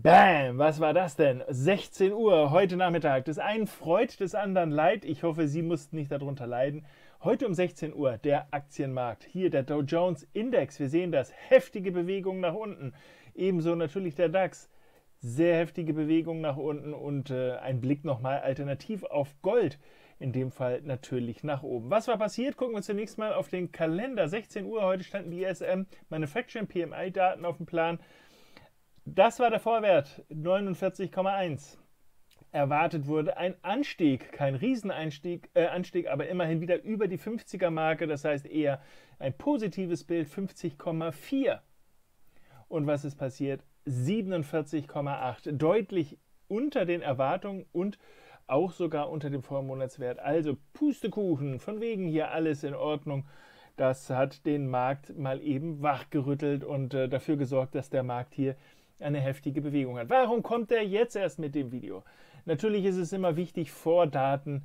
Bam, was war das denn? 16 Uhr heute Nachmittag. Des einen freut, des anderen leid. Ich hoffe, Sie mussten nicht darunter leiden. Heute um 16 Uhr der Aktienmarkt. Hier der Dow Jones Index. Wir sehen das. Heftige Bewegung nach unten. Ebenso natürlich der DAX. Sehr heftige Bewegung nach unten und ein Blick nochmal alternativ auf Gold. In dem Fall natürlich nach oben. Was war passiert? Gucken wir zunächst mal auf den Kalender. 16 Uhr, heute standen die ISM Manufacturing PMI-Daten auf dem Plan. Das war der Vorwert, 49,1. Erwartet wurde ein Anstieg, kein Riesenanstieg, aber immerhin wieder über die 50er-Marke, das heißt eher ein positives Bild, 50,4. Und was ist passiert? 47,8, deutlich unter den Erwartungen und auch sogar unter dem Vormonatswert. Also Pustekuchen, von wegen hier alles in Ordnung. Das hat den Markt mal eben wachgerüttelt und dafür gesorgt, dass der Markt hier eine heftige Bewegung hat. Warum kommt er jetzt erst mit dem Video? Natürlich ist es immer wichtig, vor Daten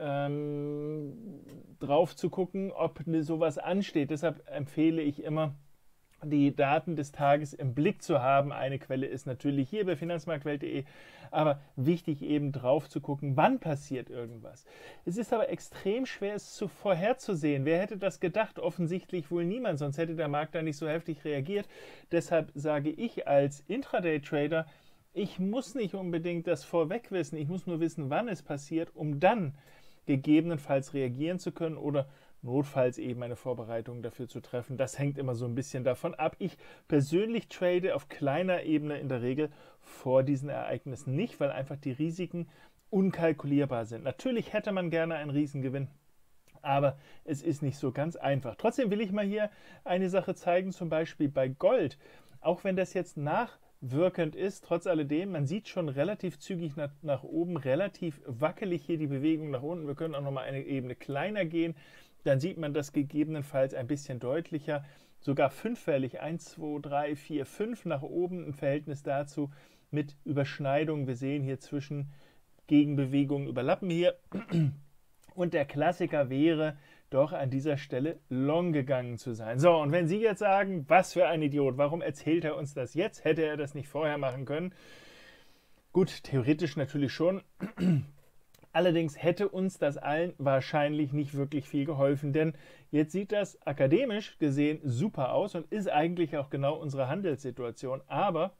drauf zu gucken, ob sowas ansteht. Deshalb empfehle ich immer, die Daten des Tages im Blick zu haben. Eine Quelle ist natürlich hier bei finanzmarktwelt.de, aber wichtig eben drauf zu gucken, wann passiert irgendwas. Es ist aber extrem schwer, es vorherzusehen. Wer hätte das gedacht? Offensichtlich wohl niemand, sonst hätte der Markt da nicht so heftig reagiert. Deshalb sage ich als Intraday-Trader, ich muss nicht unbedingt das vorweg wissen, ich muss nur wissen, wann es passiert, um dann gegebenenfalls reagieren zu können oder notfalls eben eine Vorbereitung dafür zu treffen. Das hängt immer so ein bisschen davon ab. Ich persönlich trade auf kleiner Ebene in der Regel vor diesen Ereignissen nicht, weil einfach die Risiken unkalkulierbar sind. Natürlich hätte man gerne einen Riesengewinn, aber es ist nicht so ganz einfach. Trotzdem will ich mal hier eine Sache zeigen, zum Beispiel bei Gold. Auch wenn das jetzt nachwirkend ist, trotz alledem, man sieht schon relativ zügig nach oben, relativ wackelig hier die Bewegung nach unten. Wir können auch noch mal eine Ebene kleiner gehen. Dann sieht man das gegebenenfalls ein bisschen deutlicher, sogar fünffällig, 1, 2, 3, 4, 5 nach oben im Verhältnis dazu mit Überschneidungen. Wir sehen hier zwischen Gegenbewegungen überlappen hier. Und der Klassiker wäre doch an dieser Stelle long gegangen zu sein. So, und wenn Sie jetzt sagen, was für ein Idiot, warum erzählt er uns das jetzt? Hätte er das nicht vorher machen können? Gut, theoretisch natürlich schon. Allerdings hätte uns das allen wahrscheinlich nicht wirklich viel geholfen, denn jetzt sieht das akademisch gesehen super aus und ist eigentlich auch genau unsere Handelssituation, aber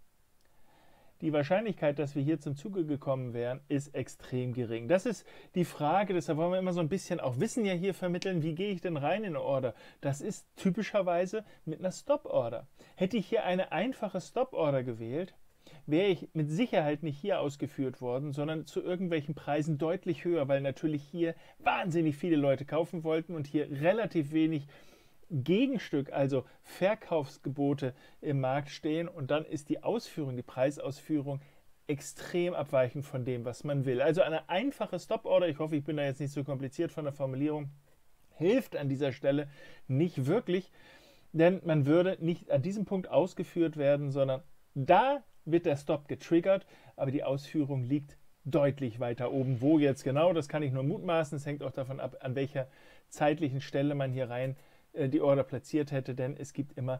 die Wahrscheinlichkeit, dass wir hier zum Zuge gekommen wären, ist extrem gering. Das ist die Frage, deshalb wollen wir immer so ein bisschen auch Wissen ja hier vermitteln, wie gehe ich denn rein in eine Order? Das ist typischerweise mit einer Stop-Order. Hätte ich hier eine einfache Stop-Order gewählt, wäre ich mit Sicherheit nicht hier ausgeführt worden, sondern zu irgendwelchen Preisen deutlich höher, weil natürlich hier wahnsinnig viele Leute kaufen wollten und hier relativ wenig Gegenstück, also Verkaufsgebote im Markt stehen und dann ist die Ausführung, die Preisausführung extrem abweichend von dem, was man will. Also eine einfache Stop-Order, ich hoffe, ich bin da jetzt nicht so kompliziert von der Formulierung, hilft an dieser Stelle nicht wirklich, denn man würde nicht an diesem Punkt ausgeführt werden, sondern da wird der Stop getriggert, aber die Ausführung liegt deutlich weiter oben. Wo jetzt genau, das kann ich nur mutmaßen. Es hängt auch davon ab, an welcher zeitlichen Stelle man hier rein die Order platziert hätte, denn es gibt immer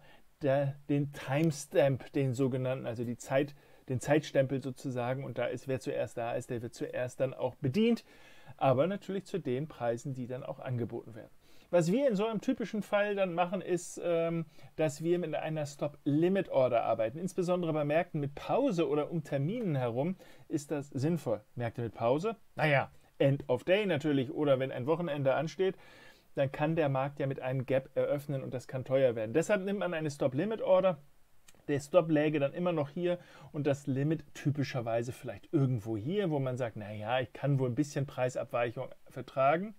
den Timestamp, den sogenannten, also den Zeitstempel sozusagen, und da ist, wer zuerst da ist, der wird zuerst dann auch bedient, aber natürlich zu den Preisen, die dann auch angeboten werden. Was wir in so einem typischen Fall dann machen, ist, dass wir mit einer Stop-Limit-Order arbeiten. Insbesondere bei Märkten mit Pause oder um Terminen herum ist das sinnvoll. Märkte mit Pause? Naja, End of Day natürlich oder wenn ein Wochenende ansteht, dann kann der Markt ja mit einem Gap eröffnen und das kann teuer werden. Deshalb nimmt man eine Stop-Limit-Order. Der Stop läge dann immer noch hier und das Limit typischerweise vielleicht irgendwo hier, wo man sagt, naja, ich kann wohl ein bisschen Preisabweichung vertragen.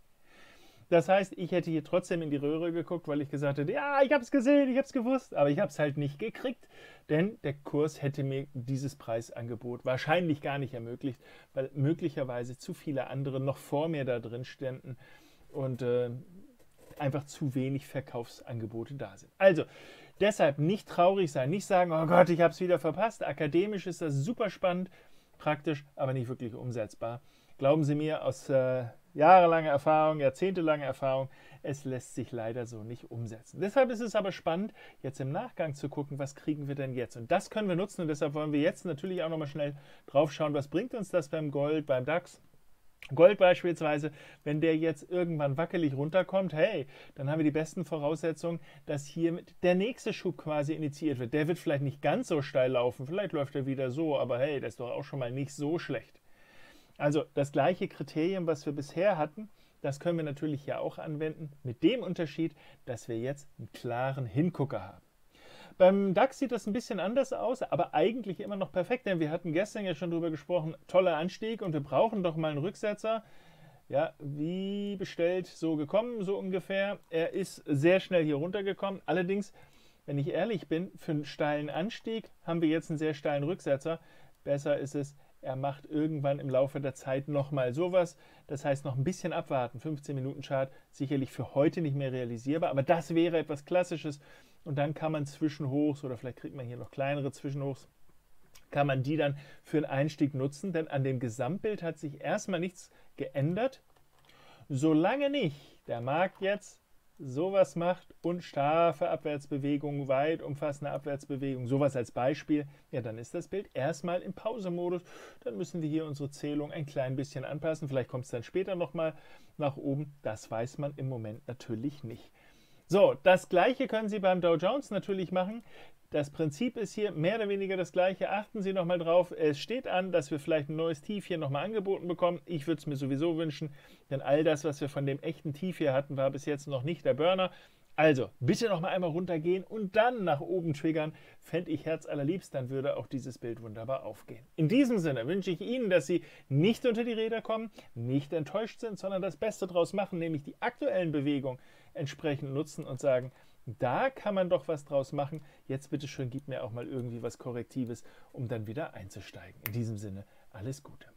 Das heißt, ich hätte hier trotzdem in die Röhre geguckt, weil ich gesagt hätte, ja, ich habe es gesehen, ich habe es gewusst, aber ich habe es halt nicht gekriegt, denn der Kurs hätte mir dieses Preisangebot wahrscheinlich gar nicht ermöglicht, weil möglicherweise zu viele andere noch vor mir da drin ständen und einfach zu wenig Verkaufsangebote da sind. Also, deshalb nicht traurig sein, nicht sagen, oh Gott, ich habe es wieder verpasst. Akademisch ist das super spannend, praktisch, aber nicht wirklich umsetzbar. Glauben Sie mir, aus jahrelange Erfahrung, jahrzehntelange Erfahrung. Es lässt sich leider so nicht umsetzen. Deshalb ist es aber spannend, jetzt im Nachgang zu gucken, was kriegen wir denn jetzt? Und das können wir nutzen und deshalb wollen wir jetzt natürlich auch nochmal schnell drauf schauen, was bringt uns das beim Gold, beim DAX. Gold beispielsweise, wenn der jetzt irgendwann wackelig runterkommt, hey, dann haben wir die besten Voraussetzungen, dass hier der nächste Schub quasi initiiert wird. Der wird vielleicht nicht ganz so steil laufen, vielleicht läuft er wieder so, aber hey, das ist doch auch schon mal nicht so schlecht. Also das gleiche Kriterium, was wir bisher hatten, das können wir natürlich hier auch anwenden, mit dem Unterschied, dass wir jetzt einen klaren Hingucker haben. Beim DAX sieht das ein bisschen anders aus, aber eigentlich immer noch perfekt, denn wir hatten gestern ja schon drüber gesprochen, toller Anstieg und wir brauchen doch mal einen Rücksetzer. Ja, wie bestellt, so gekommen, so ungefähr. Er ist sehr schnell hier runtergekommen. Allerdings, wenn ich ehrlich bin, für einen steilen Anstieg haben wir jetzt einen sehr steilen Rücksetzer. Besser ist es, er macht irgendwann im Laufe der Zeit nochmal sowas. Das heißt, noch ein bisschen abwarten. 15 Minuten Chart, sicherlich für heute nicht mehr realisierbar, aber das wäre etwas Klassisches. Und dann kann man Zwischenhochs oder vielleicht kriegt man hier noch kleinere Zwischenhochs, kann man die dann für einen Einstieg nutzen, denn an dem Gesamtbild hat sich erstmal nichts geändert. Solange nicht der Markt jetzt sowas macht und starke Abwärtsbewegungen, weit umfassende Abwärtsbewegungen, sowas als Beispiel, ja, dann ist das Bild erstmal im Pausemodus. Dann müssen wir hier unsere Zählung ein klein bisschen anpassen. Vielleicht kommt es dann später nochmal nach oben. Das weiß man im Moment natürlich nicht. So, das gleiche können Sie beim Dow Jones natürlich machen. Das Prinzip ist hier mehr oder weniger das gleiche. Achten Sie nochmal drauf. Es steht an, dass wir vielleicht ein neues Tief hier nochmal angeboten bekommen. Ich würde es mir sowieso wünschen, denn all das, was wir von dem echten Tief hier hatten, war bis jetzt noch nicht der Burner. Also, bitte nochmal einmal runtergehen und dann nach oben triggern. Fände ich herzallerliebst, dann würde auch dieses Bild wunderbar aufgehen. In diesem Sinne wünsche ich Ihnen, dass Sie nicht unter die Räder kommen, nicht enttäuscht sind, sondern das Beste draus machen, nämlich die aktuellen Bewegungen entsprechend nutzen und sagen, da kann man doch was draus machen. Jetzt bitte schön, gib mir auch mal irgendwie was Korrektives, um dann wieder einzusteigen. In diesem Sinne, alles Gute.